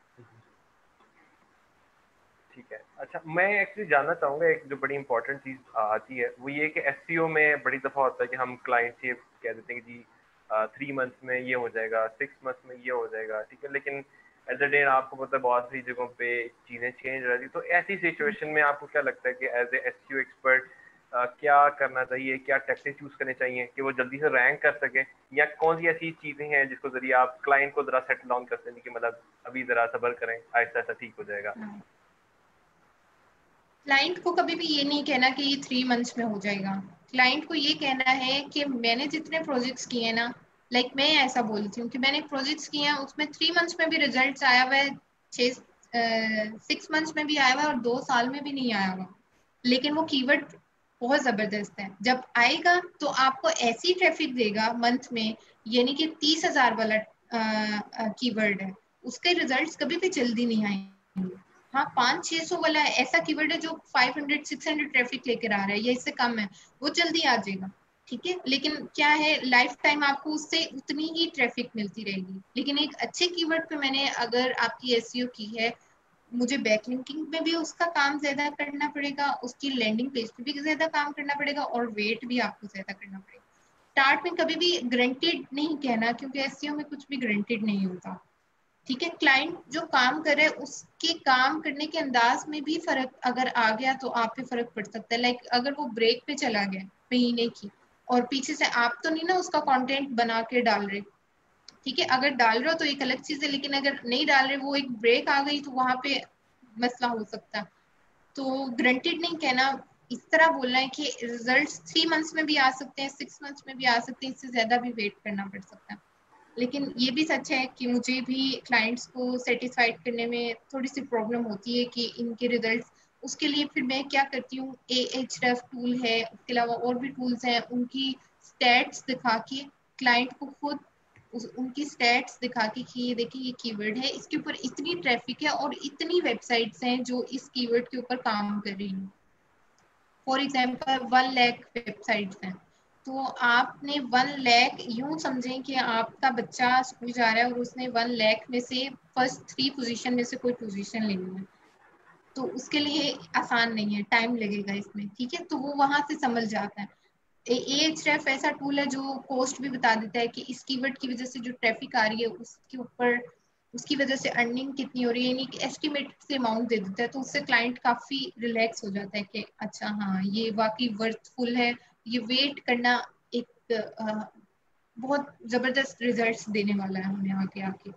ठीक है। अच्छा, मैं एक्चुअली जानना चाहूँगा, एक जो बड़ी इंपॉर्टेंट चीज़ आती है वो ये कि एसईओ में बड़ी दफ़ा होता है कि हम क्लाइंट से कह देते हैं कि जी थ्री मंथ्स में ये हो जाएगा, सिक्स मंथ्स में ये हो जाएगा, ठीक है, लेकिन एट द डे आपको पता है बहुत सी जगहों पे चीज़ें चेंज रहती है। तो ऐसी सिचुएशन में आपको क्या लगता है कि एज ए एसईओ एक्सपर्ट क्या करना चाहिए, क्या टैक्टिक्स यूज़ करने चाहिए कि वो जल्दी से रैंक कर सके, या कौन सी ऐसी चीज़ें हैं जिसको जरिए आप क्लाइंट को ज़रा सेटल डाउन करते हैं कि मतलब अभी ज़रा सब्र करें, आहिस्ता आहिस्ता ठीक हो जाएगा? क्लाइंट को कभी भी ये नहीं कहना कि ये थ्री मंथ्स में हो जाएगा। क्लाइंट को ये कहना है कि मैंने जितने प्रोजेक्ट्स किए हैं ना, लाइक मैं ऐसा बोलती हूँ कि मैंने प्रोजेक्ट्स किए हैं उसमें थ्री मंथ्स में भी रिजल्ट्स आया हुआ है, छः सिक्स मंथ्स में भी आया हुआ है और दो साल में भी नहीं आया हुआ, लेकिन वो कीवर्ड बहुत जबरदस्त है। जब आएगा तो आपको ऐसी ट्रैफिक देगा मंथ में, यानी कि तीस हजार वाला कीवर्ड है, उसके रिजल्ट्स कभी भी जल्दी नहीं आएंगे। हाँ, पाँच छह सौ वाला ऐसा कीवर्ड है जो five hundred six hundred traffic लेकर आ रहा है या इससे कम है, वो जल्दी आ जाएगा। ठीक है, लेकिन क्या है, लाइफ टाइम आपको उससे उतनी ही ट्रैफिक मिलती रहेगी। लेकिन एक अच्छे कीवर्ड पे मैंने अगर आपकी एसईओ की है, मुझे बैकलिंकिंग में भी उसका काम ज्यादा करना पड़ेगा, उसकी लैंडिंग पेज पे भी ज्यादा काम करना पड़ेगा और वेट भी आपको ज्यादा करना पड़ेगा। स्टार्ट में कभी भी ग्रंटेड नहीं कहना, क्योंकि एसईओ में कुछ भी ग्रंटेड नहीं होता। ठीक है, क्लाइंट जो काम कर रहे हैं उसके काम करने के अंदाज में भी फर्क अगर आ गया तो आप पे फर्क पड़ सकता है। लाइक अगर वो ब्रेक पे चला गया महीने की और पीछे से आप तो नहीं ना उसका कंटेंट बना के डाल रहे, ठीक है, अगर डाल रहे हो तो एक अलग चीज है, लेकिन अगर नहीं डाल रहे, वो एक ब्रेक आ गई तो वहां पे मसला हो सकता है। तो ग्रंटेड नहीं कहना, इस तरह बोलना है कि रिजल्ट्स थ्री मंथ्स में भी आ सकते हैं, सिक्स मंथ्स में भी आ सकते हैं, इससे ज्यादा भी वेट करना पड़ सकता है। लेकिन ये भी सच है कि मुझे भी क्लाइंट्स को सेटिस्फाइड करने में थोड़ी सी प्रॉब्लम होती है कि इनके रिजल्ट्स, उसके लिए फिर मैं क्या करती हूँ, ए एच रफ टूल है, उसके अलावा और भी टूल्स हैं, उनकी स्टैट्स दिखा के क्लाइंट को खुद उस, उनकी स्टैट्स दिखा के कि ये देखिए ये कीवर्ड है, इसके ऊपर इतनी ट्रैफिक है और इतनी वेबसाइट्स हैं जो इस कीवर्ड के ऊपर काम कर रही हैं। For example one lakh websites हैं, तो आपने वन लाख यूं समझें कि आपका बच्चा स्कूल जा रहा है और उसने वन लाख में से फर्स्ट थ्री पोजीशन में से कोई पोजीशन लेनी है, तो उसके लिए आसान नहीं है, टाइम लगेगा इसमें, ठीक है। तो वो वहां से समझ जाता है। एएचरेफ ऐसा टूल है जो कोस्ट भी बता देता है कि इस कीवर्ड की वजह से जो ट्रैफिक आ रही है उसके ऊपर, उसकी वजह से अर्निंग कितनी हो रही है, यानी कि एस्टिमेट से अमाउंट दे देता है। तो उससे क्लाइंट काफी रिलैक्स हो जाता है कि अच्छा हाँ ये वाकई वर्थफुल है, ये वेट करना एक अ, बहुत जबरदस्त रिजल्ट्स देने वाला है हमें आगे आके।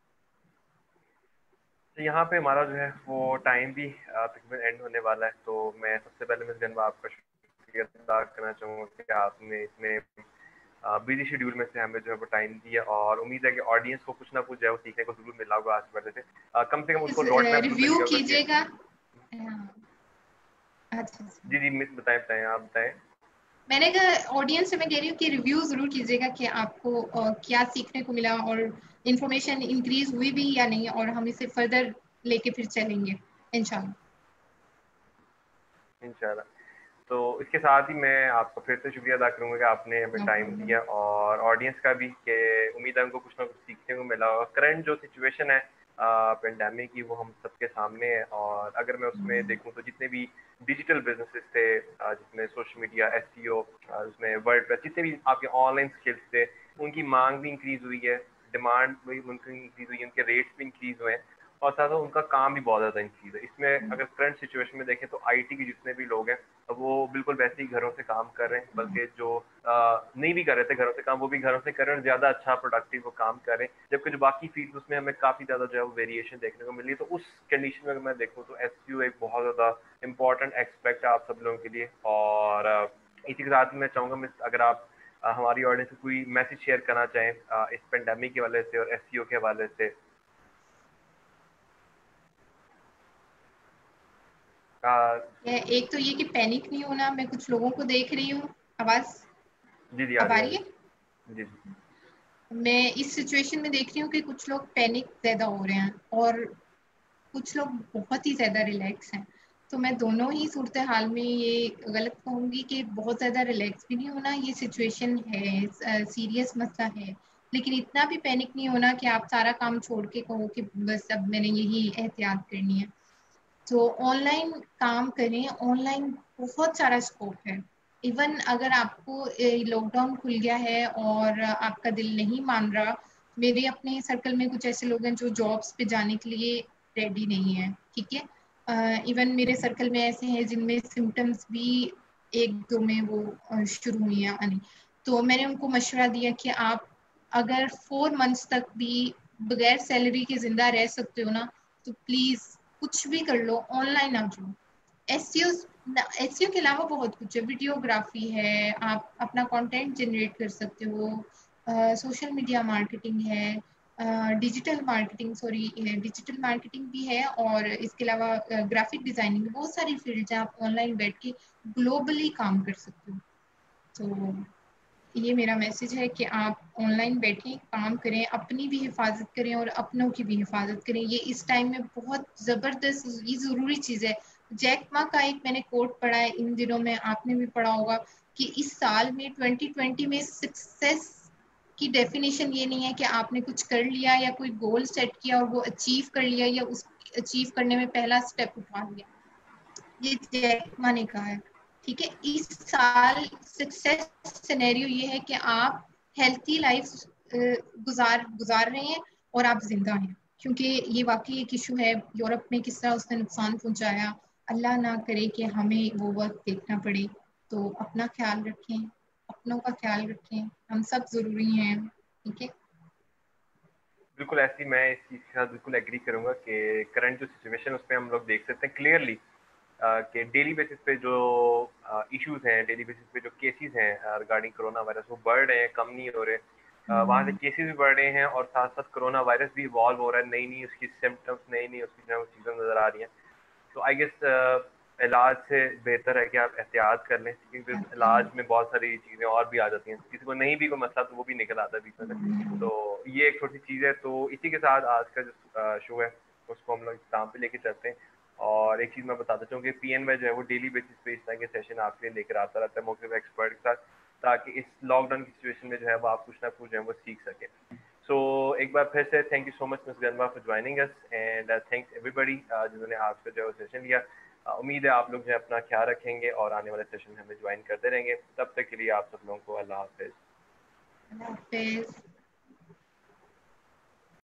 तो यहाँ पे हमारा जो है वो टाइम भी अ, तकरीबन एंड होने वाला है। तो मैं सबसे पहले मिस गनवा आपका शुक्रिया अदा करना चाहूँगा कि आपने इतने बिजी शेड्यूल में से हमें जो है वो टाइम दिया, और उम्मीद है कि ऑडियंस को कुछ ना कुछ जो है वो सीखने को जरूर मिला होगा आज के बारे से। अ, कम से कम उसको रोड मैप जरूर मिल रिव्यू गया होगा कि कीजिएगा। हाँ, अच्छा अच्छा। जी जी मिस बताएं बताएं आप बताएं। मैंने कहा ऑडियंस से मैं कह रही हूँ कि रिव्यू जरूर कीजिएगा कि आपको अ, क्या सीखने को मिला और इंफॉर्मेशन इंक्रीज हुई भी या नहीं, और हम इसे फर्दर लेके फिर चलेंगे इंशाल्लाह। इंशाल्लाह। तो इसके साथ ही मैं आपका फिर से शुक्रिया अदा करूंगा कि आपने हमें नो टाइम प्रॉब्लम। दिया, और ऑडियंस का भी कि उम्मीद है उनको कुछ ना कुछ सीखने को मिला। और करंट जो सिचुएशन है पेंडेमिक की वो हम सबके सामने है, और अगर मैं उसमें देखूं तो जितने भी डिजिटल बिजनेसेस थे, अ, जिसमें सोशल मीडिया, एसईओ, जिसमें वर्ड, जितने भी आपके ऑनलाइन स्किल्स थे, उनकी मांग भी इंक्रीज हुई है, डिमांड भी उनकी इंक्रीज हुई है, उनके रेट्स भी इंक्रीज हुए हैं, और साथ साथ उनका काम भी बहुत ज़्यादा इंक्रीज है। इसमें अगर करंट सिचुएशन में देखें तो आईटी के जितने भी लोग हैं वो बिल्कुल वैसे ही घरों से काम कर रहे हैं, बल्कि जो अ, नहीं भी कर रहे थे घरों से काम, वो भी घरों से कर रहे हैं, ज़्यादा अच्छा प्रोडक्टिव वो काम कर रहे हैं। जबकि जो बाकी फील्ड उसमें हमें काफ़ी ज़्यादा जो है वो वेरिएशन देखने को मिली है। तो उस कंडीशन में अगर मैं देखूँ तो एसईओ एक बहुत ज़्यादा इंपॉर्टेंट एक्सपेक्ट है आप सब लोगों के लिए। और अ, इसी के साथ मैं चाहूँगा मैं अगर आप अ, हमारी ऑडियंस को कोई मैसेज शेयर करना चाहें अ, इस पेंडेमिक के हवाले से और एसईओ के हवाले से। अ, ये एक तो ये कि पैनिक नहीं होना। मैं कुछ लोगों को देख रही हूँ, आवाज जी जी आ अब रही आ है आ रही रही है। है। जी जी मैं इस सिचुएशन में देख रही हूँ कि कुछ लोग पैनिक ज्यादा हो रहे हैं और कुछ लोग बहुत ही ज्यादा रिलैक्स हैं। तो मैं दोनों ही सूरत हाल में ये गलत कहूंगी कि बहुत ज्यादा रिलैक्स भी नहीं होना, ये सिचुएशन है, सीरियस मसला है, लेकिन इतना भी पैनिक नहीं होना कि आप सारा काम छोड़ के कहो कि बस अब मैंने यही एहतियात करनी है। तो ऑनलाइन काम करें, ऑनलाइन बहुत सारा स्कोप है। इवन अगर आपको लॉकडाउन खुल गया है और आपका दिल नहीं मान रहा, मेरे अपने सर्कल में कुछ ऐसे लोग हैं जो जॉब्स पे जाने के लिए रेडी नहीं है, ठीक है। इवन मेरे सर्कल में ऐसे हैं जिनमें सिम्टम्स भी एक दो में वो अ, शुरू हुई है आनी। तो मैंने उनको मशवरा दिया कि आप अगर फोर मंथ्स तक भी बगैर सैलरी के जिंदा रह सकते हो ना, तो प्लीज कुछ भी कर लो, ऑनलाइन आ जाओ। एसईओ एसईओ के अलावा बहुत कुछ है, वीडियोग्राफी है, आप अपना कंटेंट जनरेट कर सकते हो, सोशल मीडिया मार्केटिंग है, digital marketing, sorry digital marketing भी है, और इसके अलावा ग्राफिक डिजाइनिंग, बहुत सारी फील्ड है, आप ऑनलाइन बैठ के ग्लोबली काम कर सकते हो। तो ये मेरा मैसेज है कि आप ऑनलाइन बैठें, काम करें, अपनी भी हिफाजत करें और अपनों की भी हिफाजत करें। ये इस टाइम में बहुत ज़बरदस्त, ये ज़रूरी चीज़ है। जैक मा का एक मैंने कोट पढ़ा है इन दिनों में, आपने भी पढ़ा होगा, कि इस साल में ट्वेंटी ट्वेंटी में सक्सेस की डेफिनेशन ये नहीं है कि आपने कुछ कर लिया या कोई गोल सेट किया और वो अचीव कर लिया या उस अचीव करने में पहला स्टेप उठा लिया। ये जैक मा ने कहा है, ठीक है। इस साल सक्सेस सिनेरियो ये है कि आप हेल्थी लाइफ गुजार गुजार रहे हैं और आप जिंदा हैं, क्योंकि ये वाकई एक इशू है। यूरोप में किस तरह उसने नुकसान पहुंचाया, अल्लाह ना करे कि हमें वो वक्त देखना पड़े। तो अपना ख्याल रखें, अपनों का ख्याल रखें, हम सब जरूरी हैं, ठीक है। बिल्कुल ऐसी मैं इस चीज़ के साथ बिल्कुल एग्री करूंगा कि करंट जो सिचुएशन है उसमें हम लोग देख सकते हैं क्लियरली कि डेली बेसिस पे जो इश्यूज हैं, डेली बेसिस पे जो केसेस हैं रिगार्डिंग कोरोना वायरस, वो बढ़ रहे हैं, कम नहीं हो रहे। अ, वहाँ से केसेस भी बढ़ रहे हैं और साथ साथ कोरोना वायरस भी इवॉल्व हो रहा है, नई नई उसकी सिम्टम्स, नई नई उसकी जो चीज़ें नज़र आ रही हैं। तो आई गेस इलाज से बेहतर है कि आप एहतियात कर लें, क्योंकि इलाज में बहुत सारी चीज़ें और भी आ जाती हैं, किसी को नहीं भी कोई मसला तो वो भी निकल आता है बीच में से। तो ये एक छोटी सी चीज़ है। तो इसी के साथ आज का जो शो है उसको हम लोग इख्तिताम पे लेके चलते हैं। और एक चीज़ मैं बता देता हूँ कि पी एन वाई जो है वो डेली बेसिस पे इस तरह के सेशन आपके लिए लेकर आता रहता है मुख्तलिफ एक्सपर्ट के साथ। ताकि इस लॉकडाउन की सिचुएशन में जो है वो आप कुछ ना कुछ जो है वो सीख सके। सो so, एक बार फिर से thank you so much miss Garima for joining us and thanks everybody जिन्होंने आज का जो है सेशन लिया। uh, उम्मीद है आप लोग जो है अपना ख्याल रखेंगे और आने वाले सेशन में हमें ज्वाइन करते रहेंगे। तब तक के लिए आप सब लोगों को अल्लाह हाफिज। अल्लाह हाफिज।